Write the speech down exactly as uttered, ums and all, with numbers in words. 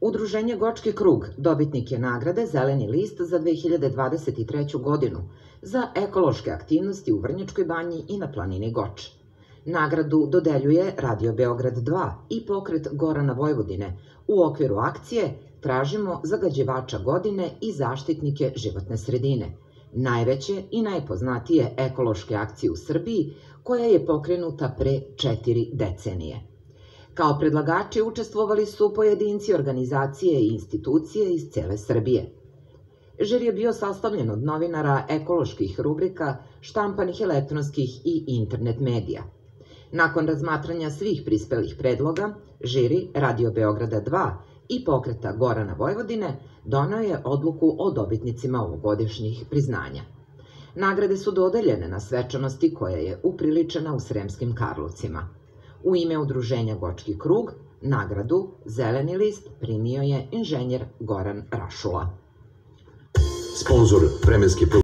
Udruženje Gočki krug dobitnik je nagrade Zeleni list za dve hiljade dvadeset treću. godinu za ekološke aktivnosti u Vrnjačkoj banji i na planini Goč. Nagradu dodeljuje Radio Beograd dva i pokret Gorana Vojvodine u okviru akcije Tražimo zagađivača godine i zaštitnike životne sredine, najveće i najpoznatije ekološke akcije u Srbiji koja je pokrenuta pre četiri decenije. Kao predlagači učestvovali su pojedinci, organizacije i institucije iz cele Srbije. Žiri je bio sastavljen od novinara ekoloških rubrika, štampanih elektronskih i internet medija. Nakon razmatranja svih prispelih predloga, žiri Radio Beograda dva i pokreta Gorana Vojvodine doneo je odluku o dobitnicima ovogodišnjih priznanja. Nagrade su dodeljene na svečanosti koja je upriličena u Sremskim Karlovcima. U ime Udruženja Gočki krug, nagradu Zeleni list primio je inženjer Goran Rašula. Sponzor vremenske